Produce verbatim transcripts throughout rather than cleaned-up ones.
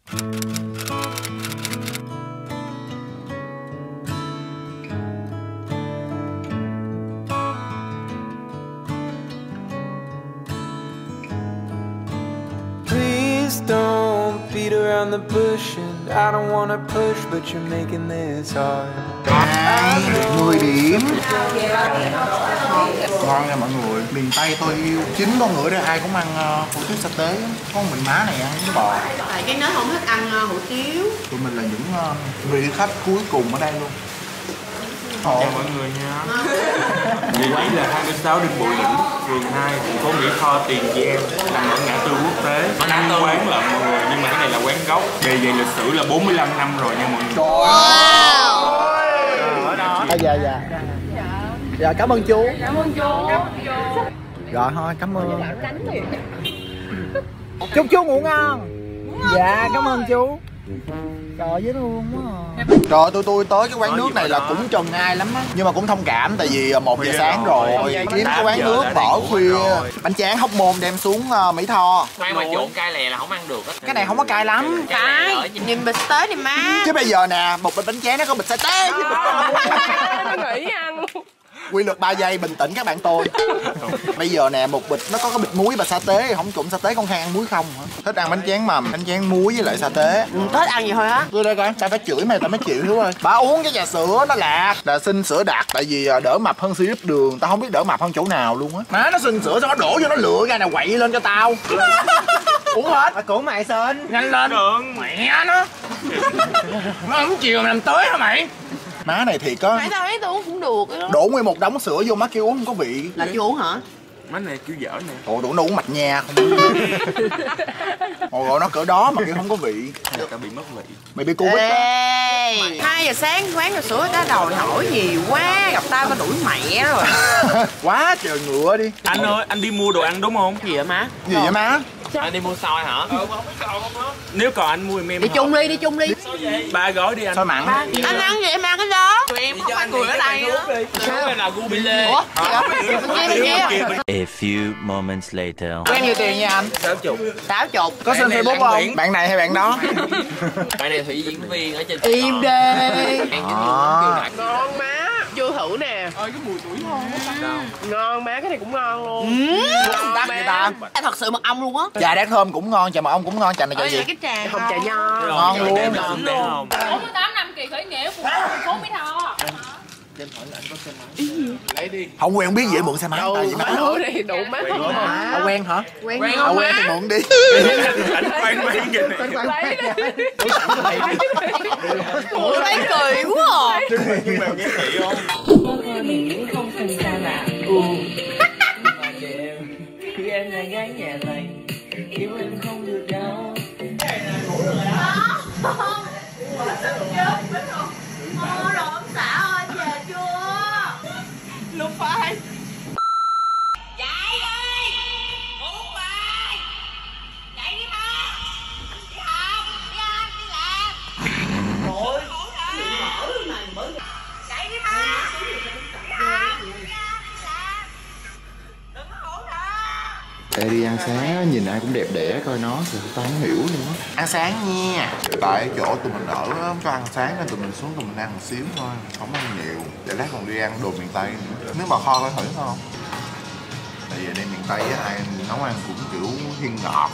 Don't beat around the bush and I don't wanna push but you're making this hard. mười điểm. Ngon nha mọi người, miền Tây tôi yêu. Chính con người đây ai cũng ăn uh, hủ tiếu sa tế. Con mình má này ăn với bò. Tại cái nết không thích ăn uh, hủ tiếu. Tụi mình là những uh, vị khách cuối cùng ở đây luôn. Chào mọi người nha. Địa chỉ là hai mươi sáu Đinh Bộ Lĩnh, phường hai, thành phố Mỹ Tho, Tiền Giang, nằm ở ngã tư Quốc tế. Năm quán lận mọi người, nhưng mà cái này là quán gốc. Bề dày lịch sử là bốn mươi lăm năm rồi nha mọi người. Trời ơi. Dạ dạ. Dạ cảm ơn chú. Cảm ơn chú. Rồi thôi cảm ơn. Chúc chú ngủ ngon. Dạ cảm ơn chú. Trời dễ thương quá à. Trời tôi tôi tới cái quán nước này là cũng trần ai lắm á. Nhưng mà cũng thông cảm tại vì một giờ sáng rồi. Kiếm cái quán nước bỏ khuya. Bánh tráng Hóc Môn đem xuống uh, Mỹ Tho. Khoan mà trộn cay lè là không ăn được á. Cái này không có cay lắm. Cay. Nhìn bịch tế này má. Chứ bây giờ nè, một bịch bánh tráng nó có bịch sa tế chứ bịch Nó nghĩ ăn luôn. quy luật ba giây bình tĩnh các bạn tôi. Bây giờ nè một bịch nó có cái bịch muối và sa tế, không trụng sa tế con Khang ăn muối không hả? Thích ăn bánh tráng mầm, bánh tráng muối với lại sa tế. Ừ, thích ăn gì thôi á. Tôi đây coi, tao phải chửi mày tao mới chịu Hiếu ơi. Bà uống cái trà sữa nó lạc, là xin sữa đặc tại vì đỡ mập hơn sữa đường, tao không biết đỡ mập hơn chỗ nào luôn á. Má nó xin sữa sao nó đổ vô nó lựa ra nào quậy lên cho tao. Uống hết. À, của mày xin. Nhanh lên. Đường. Mẹ nó. Nó không chiều mày làm tới hả mày? Má này thì có. Nãy tao thấy tao uống cũng được đó. Đổ nguyên một đống sữa vô má kêu uống không có vị. Là chưa uống hả? Má này kêu dở nè. Ồ đủ nó uống mạch nha không. Ồ gọi nó cỡ đó mà kêu không có vị. Tao bị mất vị. Mày bị Covid á. Hai giờ sáng quán trà sữa đã đòi hỏi nhiều quá, gặp tao tao đuổi mẹ rồi. Quá trời ngựa đi. Anh ơi, anh đi mua đồ ăn đúng không? Gì vậy má? Gì vậy má? Anh đi mua xôi hả? Ừ, không biết xôi không đó. Nếu còn anh mua em em. Đi chung đi, đi chung đi. Ba gói đi anh. Xôi mặn. Anh ăn gì em ăn cái đó. Tụi em không ăn cười ở đây á. Số này là gu bi lê. Ủa? Kia A few moments later. Có nhiêu tiền nha anh? Sáu chục. Sáu chục. Có xin Facebook không? Bạn này hay bạn đó? Bạn này thủy diễn viên ở trên. Im đi. À. Ngon má, chưa thử nè. Ơi cái mùi tuổi ngon quá. Ngon má, cái này cũng ngon luôn. Ngon đắt vậy ta? Thật sự mật ong luôn á. Trà đát thơm cũng ngon, trà mật ong cũng ngon, trà này trà Ôi, gì? cái trà Hồng trà nho. Ngon luôn. Ngon luôn. bốn mươi tám năm kỳ khởi nghĩa của phố Mỹ Tho. Lấy đi. Không quen biết dễ mượn xe máy tại vì má. Đủ đi, đủ má. Không quen hả? Quen À, quen thì mượn đi. Anh quen mấy cái này. Lấy đi. Ủa thấy cười quá à. Nhưng mà nghe thị không? Mình không thành ra là ừ. Khi em là gái nhà lành, yêu em không được đâu. Mua đồ ông xã ơi, về chưa? Lúc phải. Dậy đi. Ngủ bài. Dậy đi ba. Đi học, đi ăn, đi làm. Ôi. Dậy đi ba. Đi học, đi ăn, đi làm. Đừng có ngủ nữa. Ê đi ăn sáng nhìn ai cũng đẹp đẽ coi nó thì tao không hiểu luôn á. Ăn sáng nha. Tại chỗ tụi mình ở không cho ăn sáng nên tụi mình xuống tụi mình ăn một xíu thôi, không ăn nhiều. Để lát còn đi ăn đồ miền Tây nữa. Nếu mà kho coi thử không? Tại vì đây miền Tây á, ai nấu ăn cũng kiểu thiên ngọt.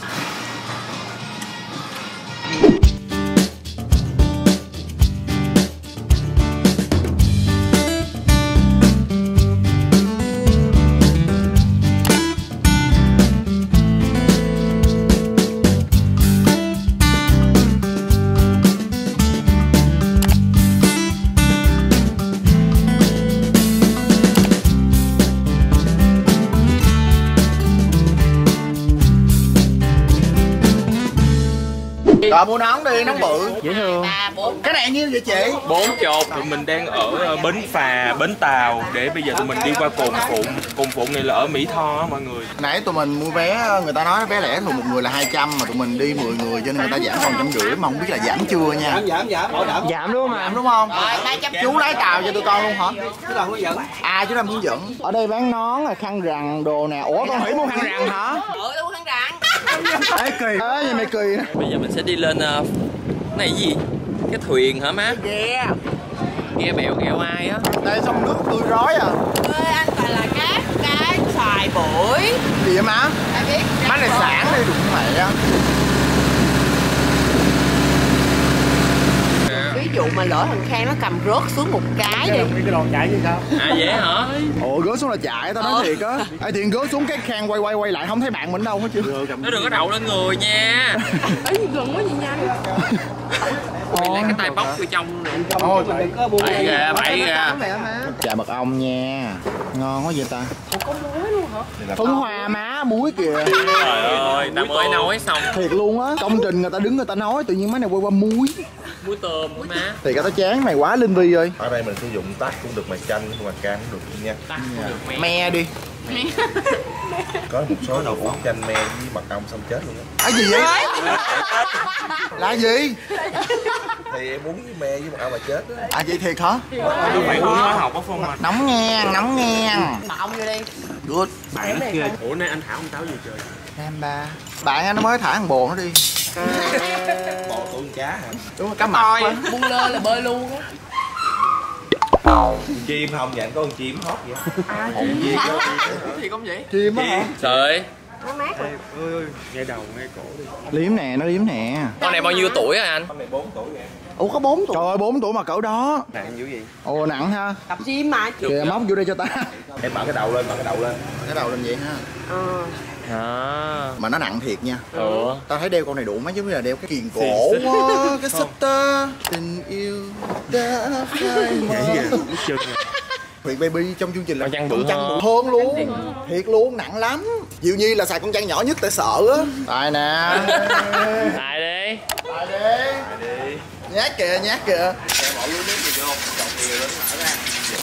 Rồi mua nón đi, nón bự. Dễ thương. Cái này nhiêu vậy chị? Bốn chục. Tụi mình đang ở bến phà, bến tàu để bây giờ tụi mình đi qua Cồn Phụng. Cồn Phụng này là ở Mỹ Tho á mọi người. Nãy tụi mình mua vé, người ta nói vé lẻ thường một người là hai trăm mà tụi mình đi mười người cho nên người ta giảm còn trăm rưỡi mà không biết là giảm chưa nha. Giảm giảm giảm bảo đảm. Giảm đúng không? Giảm đúng không? Chú lái tàu cho tụi con luôn hả? Chú làm hướng dẫn. À chú làm hướng dẫn. Ở đây bán nón, khăn rằn đồ nè. Ủa con Thủy mua khăn rằn hả? Ừ, tôi khăn rằn. Ê kỳ, ê vậy mày kỳ. Bây giờ mình sẽ đi lên uh, cái này gì? Cái thuyền hả má? Ghe. Ghe bèo ghẹo ai á? Đây sông nước tươi rói à. Ê, anh toàn là cá, cá xoài bưởi. Gì vậy má? Ai biết? Má này sản đi đụng mẹ á. Ví dụ mà lỡ thằng Khang nó cầm rớt xuống một cái đi. Cái đòn chạy gì sao? À vậy hả? Ồ gớt xuống là chạy, tao nói thiệt á. Ê Thiện gớt xuống cái Khang quay quay quay lại không thấy bạn mình đâu hết chứ. Nó đừng có đậu lên người nha. Ấy gần quá gì nhanh. Mày lấy cái tay bóc vô trong nè. Thôi Bậy kìa, bậy kìa. chà mật ong nha. Ngon quá vậy ta. Ủa có muối luôn hả? Phấn hoa má muối kìa. Trời ơi, ta mới nói xong. Thiệt luôn á, công trình người ta đứng người ta nói tự nhiên mấy này quay qua muối. Muối tôm muối má. Thiệt ra tao chán mày quá Linh Vi ơi. Ở đây mình sử dụng tát cũng được, mà chanh mà cam cũng được nha. Tắt cũng được mẹ. Me đi. Có một số đồ uống chanh me với mật ong xong chết luôn á. À gì vậy? Là gì? Thì em uống với me với mật ong mà chết á. À vậy thiệt hả? Tôi phải uống hóa học á Phong à. Nóng nghe, nóng nghe. Mà ông vô đi. Good. Bạn kia. Ủa nay anh Thảo ông Táo gì trời? Em ba. Bạn nó mới thả thằng bồ nó đi. Bò tụi con cá hả? Đúng rồi, cá mập á. Buông lơ là bơi luôn á. Chim không vậy, có con chim hót vậy. À, Hồn chim đó. Thì không vậy? Chim á hả? Trời. nó mát rồi. Ôi ơi, ngay đầu ngay cổ đi. Liếm nè, nó liếm nè. Con này bao nhiêu tuổi rồi anh? Con này bốn tuổi vậy. Ủa có bốn tuổi. Trời ơi bốn tuổi mà cỡ đó. Nặng dữ vậy? Ồ nặng ha. Tập gym mà. Kìa móc vô đây cho ta. Em mở cái đầu lên, mở cái đầu lên. Mở cái đầu lên vậy ha. Ờ. À. Mà nó nặng thiệt nha. Ủa? Tao thấy đeo con này đủ mấy chứ bây giờ đeo cái kiềng cổ á, cái xích ta. Tình yêu đã phai mờ. Huyền Baby trong chương trình là con chăn bự chăn bự hơn luôn. Thiệt luôn, nặng lắm. Diệu Nhi là xài con chăn nhỏ nhất tại sợ á. Tài nè. Tài đi. Tài đi. Nhát kìa, nhát kìa. Bỏ lưới nước gì vô, chọc nhiều lên mở ra.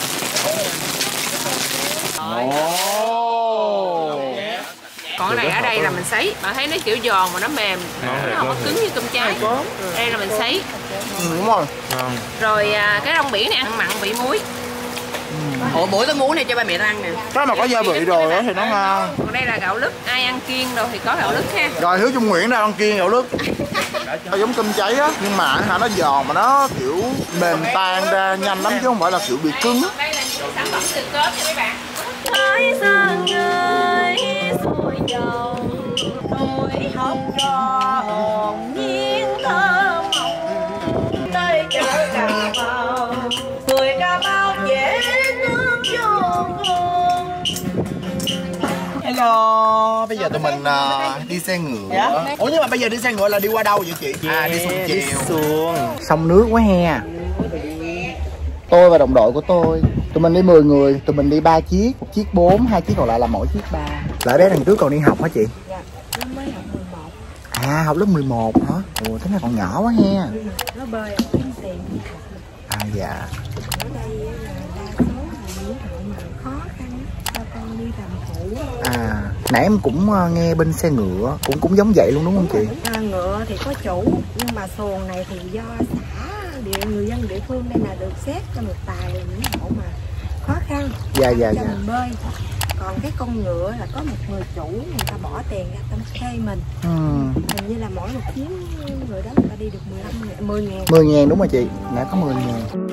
Ồ. Còn cái này ở đây là mình sấy, bạn thấy nó kiểu giòn mà nó mềm, nó không có cứng như cơm cháy. Đây là mình sấy. Ừ, đúng rồi. Rồi à, cái rong biển này ăn mặn vị muối. Ủa bữa cái muối này cho ba mẹ tao ăn nè. Cái mà có gia vị rồi đó thì nó ngon. Còn đây là gạo lứt, ai ăn kiêng đâu thì có gạo lứt ha. Rồi Hiếu Trung Nguyễn ra ăn kiêng gạo lứt. Nó giống cơm cháy á, nhưng mà hả nó giòn mà nó kiểu mềm tan ra nhanh lắm chứ không phải là kiểu bị cứng. Đây là những sản phẩm từ cớm nha mấy bạn. Hỡi sang người xuôi dòng đôi hốc gió hồn nhiên thơ mộng nơi chợ Cà Mau người Cà Mau dễ thương vô cùng. Hello, bây giờ tụi mình uh, đi xe ngựa. Dạ? Ủa nhưng mà bây giờ đi xe ngựa là đi qua đâu vậy chị? À đi xuống chiều. Đi xuống. Sông nước quá he. Tôi và đồng đội của tôi, tụi mình đi mười người, tụi mình đi ba chiếc, một chiếc bốn, hai chiếc còn lại là mỗi chiếc ba. Lại bé đằng trước còn đi học hả chị? Dạ, nó mới học mười một. À học lớp mười một hả? Ồ thế này còn nhỏ quá he. Nó bơi ở kiếm tiền. À dạ. Ở đây là đa số là những hộ mà khó khăn cho con đi làm phụ. À nãy em cũng uh, nghe bên xe ngựa cũng cũng giống vậy luôn đúng không chị? À, ngựa thì có chủ nhưng mà xuồng này thì do xã địa người dân địa phương đây là được xét cho một tài là những hộ mà khó khăn. Dạ dạ cho dạ. mình bơi. Còn cái con ngựa là có một người chủ người ta bỏ tiền ra tâm thuê mình. Ừ. Hình như là mỗi một chuyến người đó người ta đi được mười lăm ngàn, mười ngàn. mười ngàn đúng rồi chị, nãy có mười ngàn.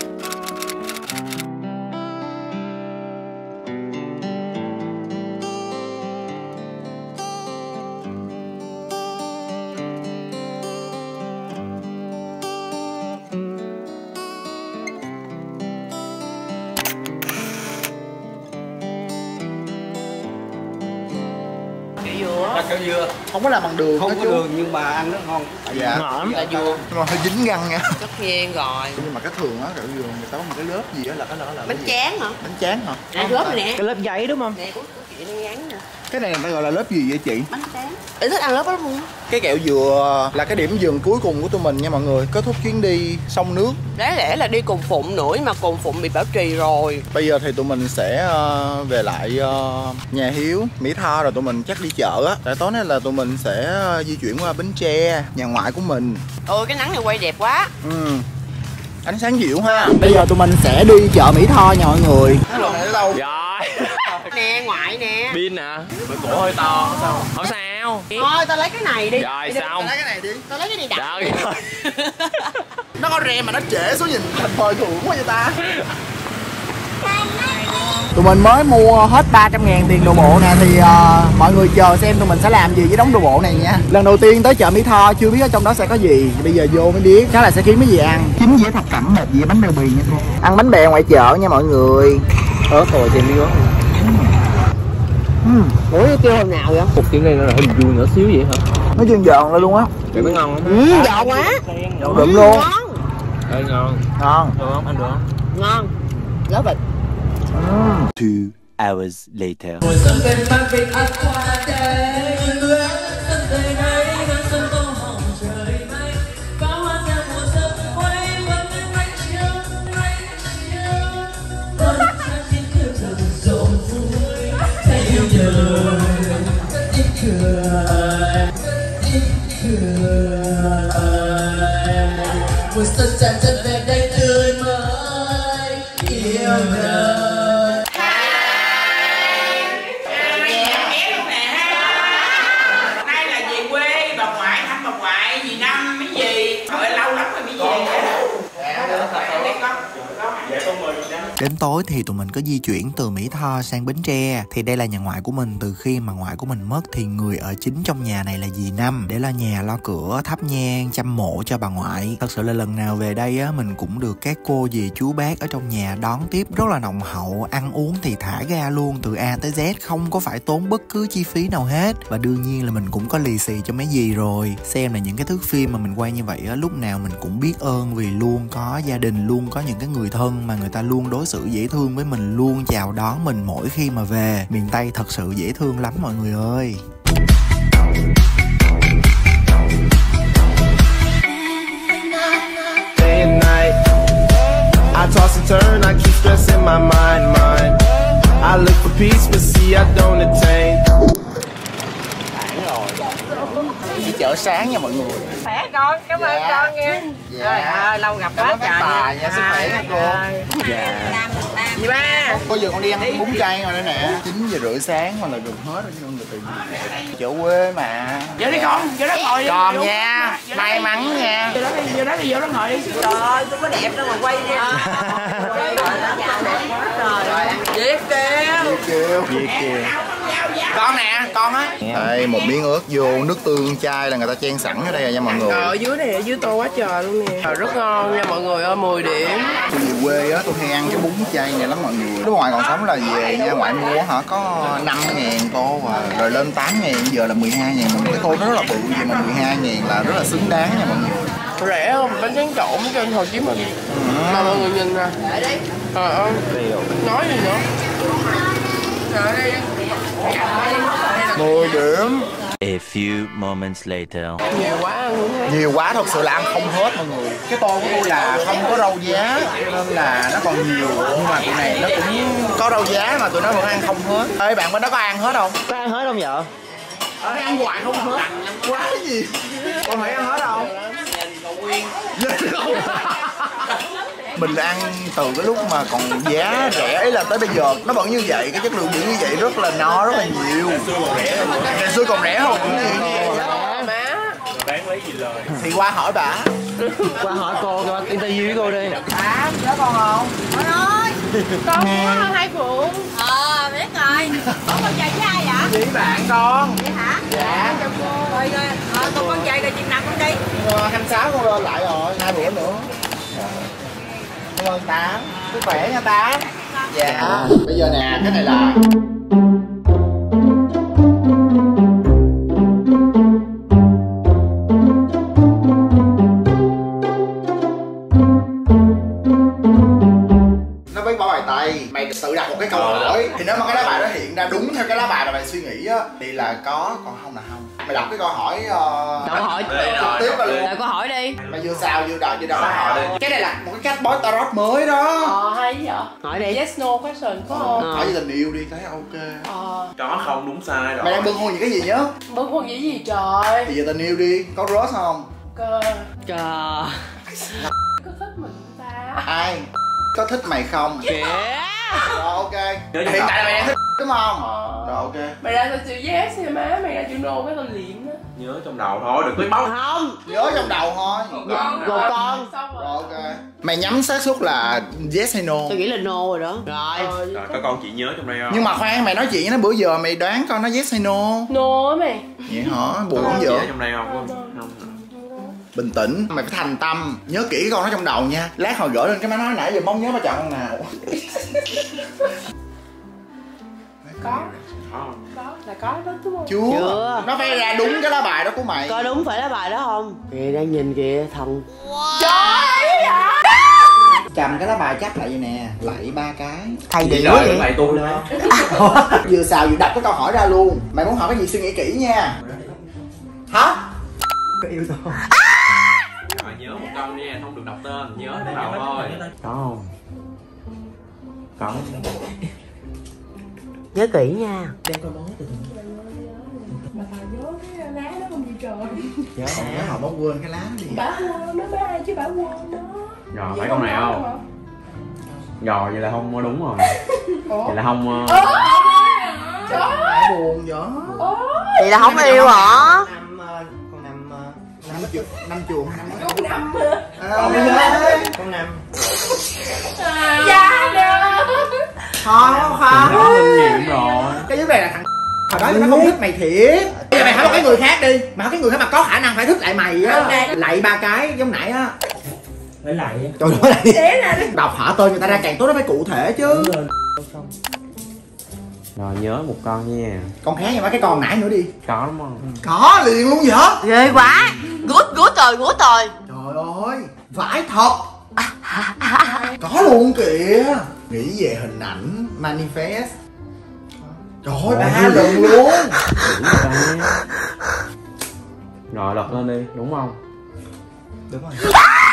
Cá dưa. Không có làm bằng đường không hả có chú? đường nhưng mà ăn rất ngon. Dạ. Ngọt lắm. Dưa. Nhưng mà hơi dính răng nha. Tất nhiên rồi. Nhưng mà cái thường á, gạo dừa người ta có một cái lớp gì đó là cái đó là Bánh tráng hả? bánh tráng hả? À, lớp này nè. Cái lớp giấy đúng không? Nè của chị đang ngắn nè. Cái này người ta gọi là lớp gì vậy chị? Bánh tráng. Em thích ăn lớp đó luôn. Cái kẹo dừa là cái điểm dừng cuối cùng của tụi mình nha mọi người. Kết thúc chuyến đi sông nước. Đáng lẽ là đi cùng Phụng nữa mà cùng Phụng bị bảo trì rồi. Bây giờ thì tụi mình sẽ uh, về lại uh, nhà Hiếu, Mỹ Tho rồi tụi mình chắc đi chợ á. Tại tối nay là tụi mình sẽ uh, di chuyển qua Bến Tre, nhà ngoại của mình. Ôi cái nắng này quay đẹp quá. Ừ. Ánh sáng dịu ha. Bây giờ tụi mình sẽ đi chợ Mỹ Tho nha mọi người. Hello. Hello. Rồi. Nè ngoại nè. Pin nè. Bữa cổ hơi to sao? Không sao. nhau. Thôi tao lấy cái này đi. Rồi Tao xong. lấy cái này đi. Tao lấy cái này đặt. Rồi rồi. Nó có rem mà nó trễ số nhìn thành thời thượng quá vậy ta. Tụi mình mới mua hết ba trăm ngàn tiền đồ bộ nè. Thì uh, mọi người chờ xem tụi mình sẽ làm gì với đống đồ bộ này nha. Lần đầu tiên tới chợ Mỹ Tho, chưa biết ở trong đó sẽ có gì. Bây giờ vô mới biết. Chắc là sẽ kiếm cái gì ăn. Kiếm dĩa thập cẩm một dĩa bánh bèo bì nha cô. Ăn bánh bèo ngoài chợ nha mọi người. Ớt rồi thì miếng ớt. Ủa cái kêu hồi nào vậy? Cục kiểu này nó là hình vuông nhỏ xíu vậy hả? Nó giòn giòn lên luôn á. Vậy mới ngon không? Ừ, giòn quá. Đượm luôn. Ê ngon. Ngon. Được không? Ăn được không? Ngon. Rất bịch. Two hours later. Đến tối thì tụi mình có di chuyển từ Mỹ Tho sang Bến Tre. Thì đây là nhà ngoại của mình. Từ khi mà ngoại của mình mất thì người ở chính trong nhà này là dì Năm, để lo nhà lo cửa, thắp nhang, chăm mộ cho bà ngoại. Thật sự là lần nào về đây á, mình cũng được các cô dì chú bác ở trong nhà đón tiếp rất là nồng hậu. Ăn uống thì thả ga luôn, từ A tới Z, không có phải tốn bất cứ chi phí nào hết. Và đương nhiên là mình cũng có lì xì cho mấy dì rồi. Xem là những cái thước phim mà mình quay như vậy á, lúc nào mình cũng biết ơn, vì luôn có gia đình, luôn có những cái người thân mà người ta luôn đối xử dễ thương với mình, luôn chào đón mình mỗi khi mà về. Miền Tây thật sự dễ thương lắm mọi người ơi. Day and night, I toss and turn, I keep stressing my mind, mind. I look for peace, but see I don't attain. Đi chợ sáng nha mọi người. Khỏe con, cảm ơn Dạ. con nha. Dạ. Trời ơi, lâu gặp quá trời. Bà nha, sức khỏe nha cô. Dạ. Dì ba. Bây giờ con đi ăn bún chay rồi đây nè. chín giờ rưỡi sáng mà là gần hết rồi chứ không được tiền. Chỗ quê mà. Vô đi con, vô đó ngồi đi. Còn nha, may mắn nha. Vô đó đi, vô đó đi, vô đó ngồi đi. Trời ơi, tôi có đẹp đâu mà quay đi. Việt kiều. Việt kiều. Việt kiều. Con nè, con á. Đây, một miếng ớt vô, nước tương chai là người ta chan sẵn ở đây rồi nha mọi người. Ở dưới này, ở dưới tô quá trời luôn nè. Rất ngon nha mọi người ơi, mười điểm. Tôi về quê á, tôi hay ăn cái bún chay này lắm mọi người. Lúc ngoài còn sống là về nha, ngoại mua hả có năm ngàn tô và rồi lên tám ngàn, giờ là mười hai ngàn. Một cái tô rất là bự vậy mà mười hai ngàn là rất là xứng đáng nha mọi người. Rẻ không? Bánh tráng trộn trên Hồ Chí Minh. Ừ. Mà mọi người nhìn nè. Trời ơi, nói gì nữa. Trời ơi, mười điểm. A few moments later. Nhiều quá luôn á. Nhiều quá thật sự là ăn không hết mọi người. Cái tô của tôi là không có rau giá nên là nó còn nhiều, nhưng mà tụi này nó cũng có rau giá mà tụi nó vẫn ăn không hết. Ê bạn bên đó có ăn hết không? Có ăn hết không vợ? Ở đây ăn hoài không hết. Quá gì? Con phải ăn hết không? Mình ăn từ cái lúc mà còn giá rẻ ấy là tới bây giờ nó vẫn như vậy, cái chất lượng vẫn như vậy, rất là no, rất là nhiều. Ngày xưa còn rẻ hơn cũng nhiều. Bán lấy gì lời. Thì qua hỏi bà. Qua hỏi cô, qua interview với cô đi. À, nhớ con không? Con ơi. Con của hai Phượng. Ờ, biết rồi. Ủa con trai với ai vậy? Với bạn con. Vậy hả? Dạ. Rồi rồi, ờ, con con trai rồi chừng nào con đi? hai mươi sáu con lên lại rồi, hai bữa nữa. Cảm ơn Tám. Sức khỏe nha Tám. Dạ. Bây giờ nè, cái này là mày tự đặt một cái câu hỏi thì nếu mà cái lá bài đó hiện ra đúng theo cái lá bài mà mày suy nghĩ á thì là có, còn không là không. Mày đọc cái câu hỏi uh, câu hỏi trực tiếp vào luôn. Đợi câu hỏi đi. Mày vừa sao vừa đợi vừa đọc câu hỏi. Cái này là một cái cách bói tarot mới đó. Ờ hay vậy. Hỏi đi. Yes no question có không? Hỏi về tình yêu đi thấy ok. Ờ. Có không đúng sai rồi. Mày đang bưng hôn gì cái gì nhá? Bưng hôn gì gì trời. Thì về tình yêu đi, có rose không? Cơ. Trời. Có thích mình ta. Ai? Có thích mày không? Yeah. Rồi ok. Hiện tại là mày đang thích đúng không? Rồi ok. Mày ra tao chữ yes nha má, mày ra chữ no cái tao liệm đó. Nhớ trong đầu thôi, đừng có bóc. Không, nhớ trong đầu thôi. Một con. Một con. Rồi ok. Mày nhắm xác suất là yes hay no? Tôi nghĩ là no rồi đó. Rồi. Rồi có con chị nhớ trong đây không? Nhưng mà khoan, mày nói chuyện với nó bữa giờ mày đoán con nó yes hay no? No á mày. Vậy hả? Buồn không Chị vậy? ở trong đây không? Không. Bình tĩnh, mày phải thành tâm. Nhớ kỹ cái con nó trong đầu nha. Lát hồi gửi lên cái má nói nãy giờ mong nhớ mà chọn con nào. Có. Có, là có đó đúng không? Chưa. Chưa. Nó phải ra đúng cái lá bài đó của mày. Có đúng phải lá bài đó không? Kìa đang nhìn kìa thần. Wow. Trời ơi. Cầm cái lá bài chắc lại vậy nè, lạy ba cái. Thầy điệu vậy? Mày tôi lên. Vừa xào vừa đặt cái câu hỏi ra luôn. Mày muốn hỏi cái gì suy nghĩ kỹ nha. Hả? Có yêu tôi không? Rồi nhớ một câu nha, không được đọc tên, nhớ trong đầu thôi. Có không? Có. Nhớ kỹ nha. Đem coi bó từ từ. Mà tao nhớ cái lá đó không gì trời. Nhớ không nhớ họ bó quên cái lá đi. Bà quên nó mấy ai chứ bà quên đó. Rồi phải con này không? Rồi vậy là không đúng rồi. Vậy là không. Ủa? Trời ơi. Buồn vậy. Vậy là không yêu hả? Con năm năm chuồng năm chuồng năm con năm con nhớ con năm dạ được không không nó kinh nghiệm rồi. cái vấn đề là thằng hồi đó nó không thích mày thiệt. Bây giờ mày hỏi một cái người khác đi, mà hỏi cái người khác mà có khả năng phải thích lại mày á, lạy ba cái giống nãy á. Phải lạy trời ơi, đọc họ tên người ta ra càng tốt, nó phải cụ thể chứ. Rồi nhớ một con nha. Con khác nhưng mà cái con nãy nữa đi. Có đúng không? Có liền luôn vậy. Ghê quá. Gút gút rồi gút rồi. Trời ơi, vãi thật. Có luôn kìa. Nghĩ về hình ảnh manifest. Trời ơi, ba lần luôn. Rồi đọc lên đi, đúng không? Đúng rồi.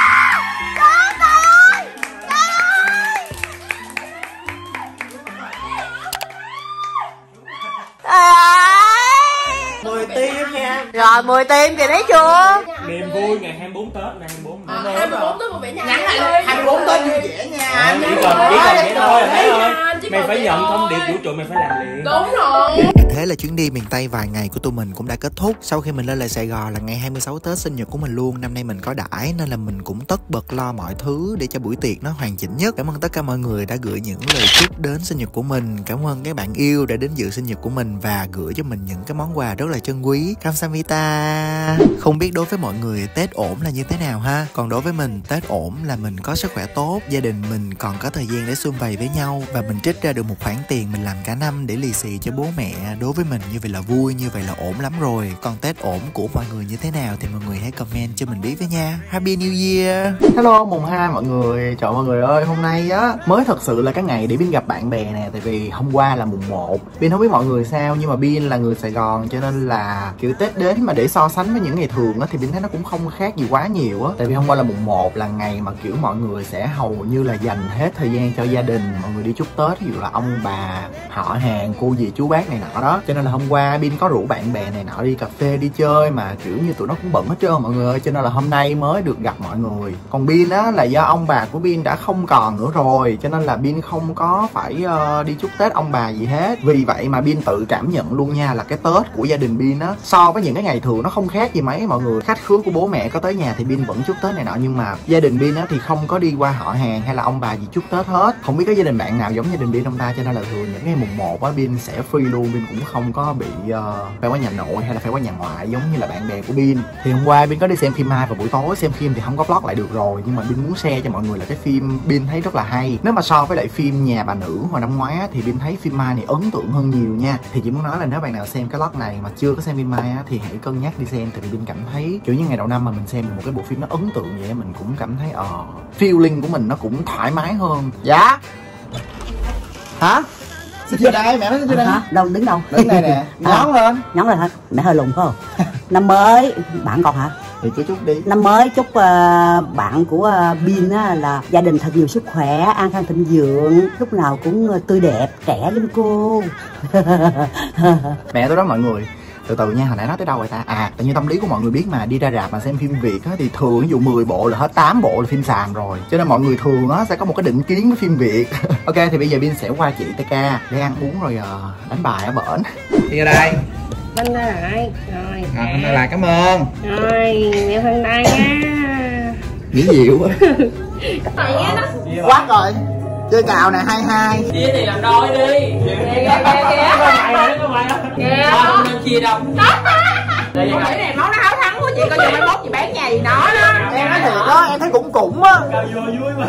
mười tim nha. Rồi mười tim kìa, thấy chưa? Niềm vui ngày hai mươi bốn Tết, ngày hai mươi bốn. À, hai mươi bốn Tết một vẻ nhà. Nhắn lại hai mươi bốn Tết vui vẻ nha. À, chỉ cần chỉ cần vậy thôi, thấy thôi. Mày phải nhận thông điệp vũ trụ, mày phải làm liền. Đúng rồi. Thế là chuyến đi miền Tây vài ngày của tụi mình cũng đã kết thúc. Sau khi mình lên lại Sài Gòn là ngày hai mươi sáu Tết sinh nhật của mình luôn. Năm nay mình có đãi nên là mình cũng tất bật lo mọi thứ để cho buổi tiệc nó hoàn chỉnh nhất. Cảm ơn tất cả mọi người đã gửi những lời chúc đến sinh nhật của mình. Cảm ơn các bạn yêu đã đến dự sinh nhật của mình và gửi cho mình những cái món quà rất là chân quý. Kamsahamnida. Không biết đối với mọi người Tết ổn là như thế nào ha? Còn đối với mình, Tết ổn là mình có sức khỏe tốt, gia đình mình còn có thời gian để sum vầy với nhau và mình trích ra được một khoản tiền mình làm cả năm để lì xì cho bố mẹ. Đối với mình như vậy là vui, như vậy là ổn lắm rồi. Còn Tết ổn của mọi người như thế nào thì mọi người hãy comment cho mình biết với nha. Happy New Year. Hello mùng hai mọi người. Trời mọi người ơi, hôm nay á mới thật sự là cái ngày để Bin gặp bạn bè nè. Tại vì hôm qua là mùng một. Bin không biết mọi người sao nhưng mà Bin là người Sài Gòn cho nên là kiểu Tết đến mà để so sánh với những ngày thường á thì Bin thấy nó cũng không khác gì quá nhiều á. Tại vì hôm qua là mùng một là ngày mà kiểu mọi người sẽ hầu như là dành hết thời gian cho gia đình, mọi người đi chúc Tết, ví dụ là ông bà, họ hàng, cô dì chú bác này nọ đó. Cho nên là hôm qua Bin có rủ bạn bè này nọ đi cà phê đi chơi mà kiểu như tụi nó cũng bận hết trơn mọi người ơi, cho nên là hôm nay mới được gặp mọi người. Còn Bin á là do ông bà của Bin đã không còn nữa rồi cho nên là Bin không có phải uh, đi chúc Tết ông bà gì hết. Vì vậy mà Bin tự cảm nhận luôn nha là cái Tết của gia đình Bin á so với những cái ngày thường nó không khác gì mấy mọi người. Khách khứa của bố mẹ có tới nhà thì Bin vẫn chúc Tết này nọ nhưng mà gia đình Bin á thì không có đi qua họ hàng hay là ông bà gì chúc Tết hết. Không biết có gia đình bạn nào giống gia đình Bin không ta, cho nên là thường những ngày mùng một á Bin sẽ free luôn. Bin cũng không có bị uh, phải qua nhà nội hay là phải qua nhà ngoại giống như là bạn bè của Bin. Thì hôm qua Bin có đi xem phim Mai vào buổi tối. Xem phim thì không có vlog lại được rồi nhưng mà Bin muốn share cho mọi người là cái phim Bin thấy rất là hay. Nếu mà so với lại phim Nhà Bà Nữ hồi năm ngoái á, thì Bin thấy phim Mai này ấn tượng hơn nhiều nha. Thì chỉ muốn nói là nếu bạn nào xem cái vlog này mà chưa có xem phim Mai á thì hãy cân nhắc đi xem. Tại vì Bin cảm thấy kiểu như ngày đầu năm mà mình xem được một cái bộ phim nó ấn tượng vậy mình cũng cảm thấy ờ uh, feeling của mình nó cũng thoải mái hơn. Dạ hả? Xin chưa đây, mẹ nói xin chưa đây. Hả? Đâu, đứng đâu? Đứng đây nè, nhón lên. Nhón lên hả? Mẹ hơi lùn phải không? Năm mới, bạn còn hả? Thì cứ chúc đi. Năm mới chúc uh, bạn của uh, Bin á, là gia đình thật nhiều sức khỏe, an khang thịnh vượng, lúc nào cũng uh, tươi đẹp, trẻ lắm cô. Mẹ tôi đó mọi người. Từ từ nha, hồi nãy nói tới đâu rồi ta? À, tự nhiên tâm lý của mọi người biết mà, đi ra rạp mà xem phim Việt á thì thường ví dụ mười bộ là hết tám bộ là phim sàn rồi. Cho nên mọi người thường á sẽ có một cái định kiến với phim Việt. Ok, thì bây giờ Bin sẽ qua chị tê ca để ăn uống rồi uh, đánh bài ở bển. Đi ra đây. Bên đây lại. Rồi. À, bên đây lại, cảm ơn. Rồi, mẹ phân tay nha. Nghĩ dịu quá. Quá rồi. Chơi cào nè, hai hai. Chia thì làm đôi đi. Kìa kìa kìa. Có mày đó, kìa. Không nên chia đâu. Đây này máu nó háo thắng của chị, coi như mai mốt chị bán nhà gì đó đó. Em nói thiệt đó, em thấy cũng cũng á. Cao vô vui mà.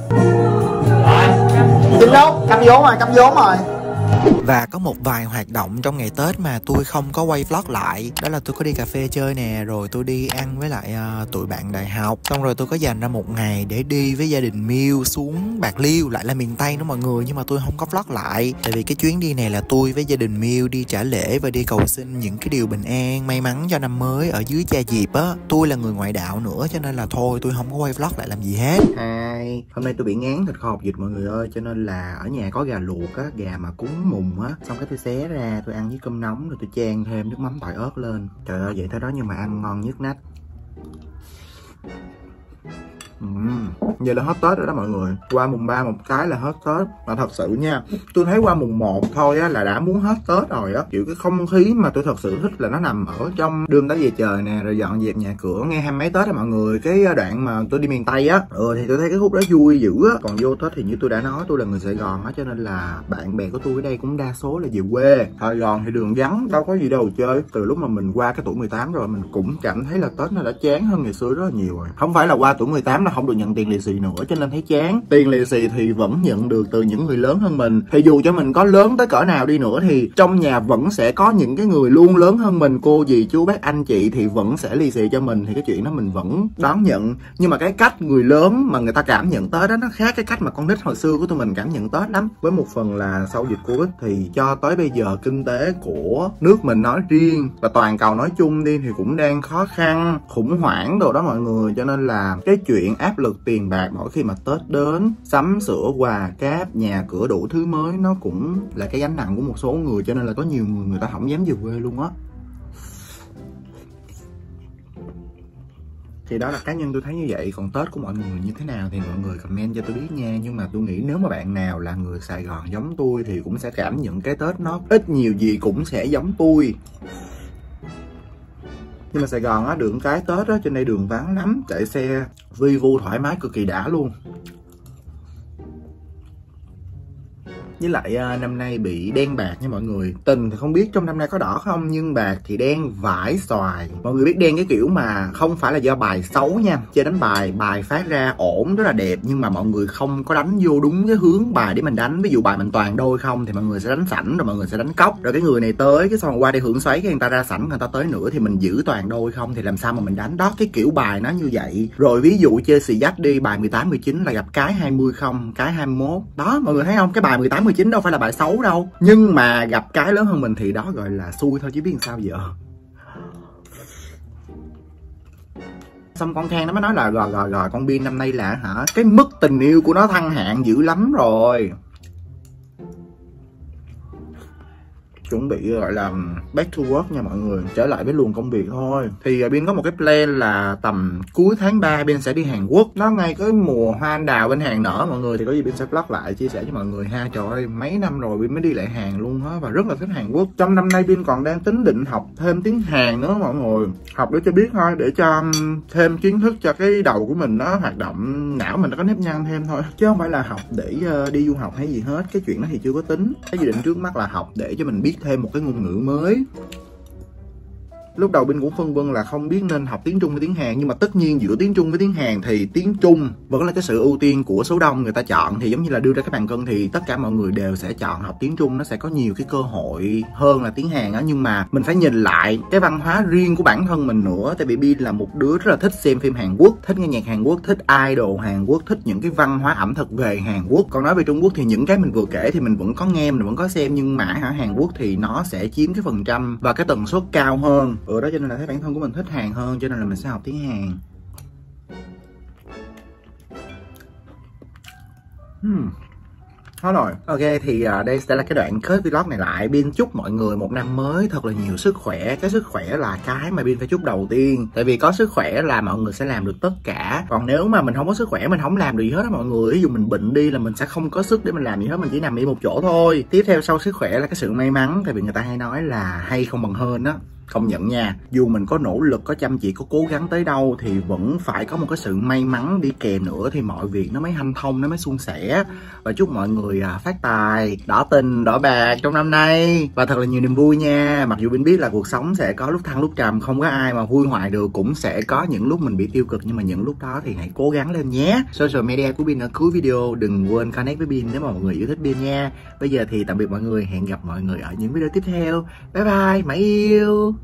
Chính đâu, cắm vốn rồi, cắm vốn rồi. Và có một vài hoạt động trong ngày Tết mà tôi không có quay vlog lại. Đó là tôi có đi cà phê chơi nè, rồi tôi đi ăn với lại uh, tụi bạn đại học. Xong rồi tôi có dành ra một ngày để đi với gia đình Miu xuống Bạc Liêu, lại là miền Tây đó mọi người. Nhưng mà tôi không có vlog lại. Tại vì cái chuyến đi này là tôi với gia đình Miu đi trả lễ và đi cầu xin những cái điều bình an, may mắn cho năm mới ở dưới Cha Diệp á. Tôi là người ngoại đạo nữa cho nên là thôi tôi không có quay vlog lại làm gì hết. Hai, hôm nay tôi bị ngán thịt kho hột vịt mọi người ơi. Cho nên là ở nhà có gà luộc á, gà mà cúng mùng á, xong cái tôi xé ra tôi ăn với cơm nóng rồi tôi chan thêm nước mắm tỏi ớt lên. Trời ơi vậy thôi đó nhưng mà ăn ngon nhất nách. Uhm, vậy là hết Tết rồi đó mọi người. Qua mùng ba một cái là hết Tết. Mà thật sự nha, tôi thấy qua mùng một thôi á là đã muốn hết Tết rồi á. Kiểu cái không khí mà tôi thật sự thích là nó nằm ở trong đêm đó về trời nè, rồi dọn dẹp nhà cửa nghe hai mấy Tết á mọi người. Cái đoạn mà tôi đi miền Tây á, ừ thì tôi thấy cái khúc đó vui dữ á. Còn vô Tết thì như tôi đã nói, tôi là người Sài Gòn á, cho nên là bạn bè của tôi ở đây cũng đa số là về quê. Sài Gòn thì đường vắng, đâu có gì đâu chơi. Từ lúc mà mình qua cái tuổi mười tám rồi, mình cũng cảm thấy là Tết nó đã chán hơn ngày xưa rất là nhiều rồi. Không phải là qua tuổi mười tám không được nhận tiền lì xì nữa cho nên thấy chán. Tiền lì xì thì vẫn nhận được từ những người lớn hơn mình. Thì dù cho mình có lớn tới cỡ nào đi nữa thì trong nhà vẫn sẽ có những cái người luôn lớn hơn mình, cô dì chú bác anh chị thì vẫn sẽ lì xì cho mình. Thì cái chuyện đó mình vẫn đón nhận. Nhưng mà cái cách người lớn mà người ta cảm nhận Tết đó nó khác cái cách mà con nít hồi xưa của tụi mình cảm nhận Tết lắm. Với một phần là sau dịch Covid thì cho tới bây giờ kinh tế của nước mình nói riêng và toàn cầu nói chung đi thì cũng đang khó khăn, khủng hoảng đồ đó mọi người. Cho nên là cái chuyện áp lực tiền bạc mỗi khi mà Tết đến, sắm sửa quà cáp, nhà cửa đủ thứ mới nó cũng là cái gánh nặng của một số người. Cho nên là có nhiều người người ta không dám về quê luôn á. Thì đó là cá nhân tôi thấy như vậy. Còn Tết của mọi người như thế nào thì mọi người comment cho tôi biết nha. Nhưng mà tôi nghĩ nếu mà bạn nào là người Sài Gòn giống tôi thì cũng sẽ cảm nhận cái Tết nó ít nhiều gì cũng sẽ giống tôi. Nhưng mà Sài Gòn á, đường cái Tết á, trên đây đường vắng lắm, chạy xe vi vu thoải mái cực kỳ đã luôn. Với lại năm nay bị đen bạc nha mọi người. Tình thì không biết trong năm nay có đỏ không, nhưng bạc thì đen vãi xoài. Mọi người biết đen cái kiểu mà không phải là do bài xấu nha. Chơi đánh bài, bài phát ra ổn rất là đẹp, nhưng mà mọi người không có đánh vô đúng cái hướng bài để mình đánh. Ví dụ bài mình toàn đôi không thì mọi người sẽ đánh sảnh, rồi mọi người sẽ đánh cốc. Rồi cái người này tới, cái xong qua đây hưởng xoáy, cái người ta ra sảnh, người ta tới nữa thì mình giữ toàn đôi không thì làm sao mà mình đánh. Đó, cái kiểu bài nó như vậy. Rồi ví dụ chơi xì dách đi, bài mười tám, mười chín là gặp cái hai mươi không, cái hai mươi mốt. Đó, mọi người thấy không? Cái bài mười tám, mười chín đâu phải là bài xấu đâu, nhưng mà gặp cái lớn hơn mình thì đó gọi là xui thôi chứ biết làm sao giờ. Xong con Khang nó mới nói là rồi rồi rồi con Bin năm nay là hả cái mức tình yêu của nó thăng hạng dữ lắm rồi. Chuẩn bị gọi là back to work nha mọi người, trở lại với luồng công việc thôi. Thì Bin có một cái plan là tầm cuối tháng ba Bin sẽ đi Hàn Quốc. Nó ngay cái mùa hoa anh đào bên Hàn nở mọi người, thì có gì Bin sẽ vlog lại chia sẻ cho mọi người ha. Trời ơi mấy năm rồi Bin mới đi lại Hàn luôn á, và rất là thích Hàn Quốc. Trong năm nay Bin còn đang tính định học thêm tiếng Hàn nữa mọi người, học để cho biết thôi, để cho thêm kiến thức cho cái đầu của mình nó hoạt động, não mình nó có nếp nhăn thêm thôi, chứ không phải là học để uh, đi du học hay gì hết. Cái chuyện đó thì chưa có tính. Cái dự định trước mắt là học để cho mình biết thêm một cái ngôn ngữ mới. Lúc đầu Bin cũng phân vân là không biết nên học tiếng Trung hay tiếng Hàn, nhưng mà tất nhiên giữa tiếng Trung với tiếng Hàn thì tiếng Trung vẫn là cái sự ưu tiên của số đông người ta chọn. Thì giống như là đưa ra cái bàn cân thì tất cả mọi người đều sẽ chọn học tiếng Trung, nó sẽ có nhiều cái cơ hội hơn là tiếng Hàn á. Nhưng mà mình phải nhìn lại cái văn hóa riêng của bản thân mình nữa. Tại vì Bin là một đứa rất là thích xem phim Hàn Quốc, thích nghe nhạc Hàn Quốc, thích idol Hàn Quốc, thích những cái văn hóa ẩm thực về Hàn Quốc. Còn nói về Trung Quốc thì những cái mình vừa kể thì mình vẫn có nghe, mình vẫn có xem, nhưng mà ở Hàn Quốc thì nó sẽ chiếm cái phần trăm và cái tần suất cao hơn. Ừ đó, cho nên là thấy bản thân của mình thích Hàn hơn, cho nên là mình sẽ học tiếng Hàn. Hmm. Hết rồi. Ok thì uh, đây sẽ là cái đoạn kết vlog này lại. Bin chúc mọi người một năm mới thật là nhiều sức khỏe. Cái sức khỏe là cái mà Bin phải chúc đầu tiên. Tại vì có sức khỏe là mọi người sẽ làm được tất cả. Còn nếu mà mình không có sức khỏe, mình không làm được gì hết á mọi người. Ví dụ mình bệnh đi là mình sẽ không có sức để mình làm gì hết, mình chỉ nằm yên một chỗ thôi. Tiếp theo sau sức khỏe là cái sự may mắn. Tại vì người ta hay nói là hay không bằng hên á. Công nhận nha, dù mình có nỗ lực, có chăm chỉ, có cố gắng tới đâu thì vẫn phải có một cái sự may mắn đi kèm nữa thì mọi việc nó mới hanh thông, nó mới suôn sẻ. Và chúc mọi người à, phát tài, đỏ tình, đỏ bạc trong năm nay và thật là nhiều niềm vui nha. Mặc dù Bin biết là cuộc sống sẽ có lúc thăng lúc trầm, không có ai mà vui hoài được, cũng sẽ có những lúc mình bị tiêu cực, nhưng mà những lúc đó thì hãy cố gắng lên nhé. Social media của Bin ở cuối video, đừng quên connect với Bin nếu mà mọi người yêu thích Bin nha. Bây giờ thì tạm biệt mọi người, hẹn gặp mọi người ở những video tiếp theo. Bye bye, mãi yêu.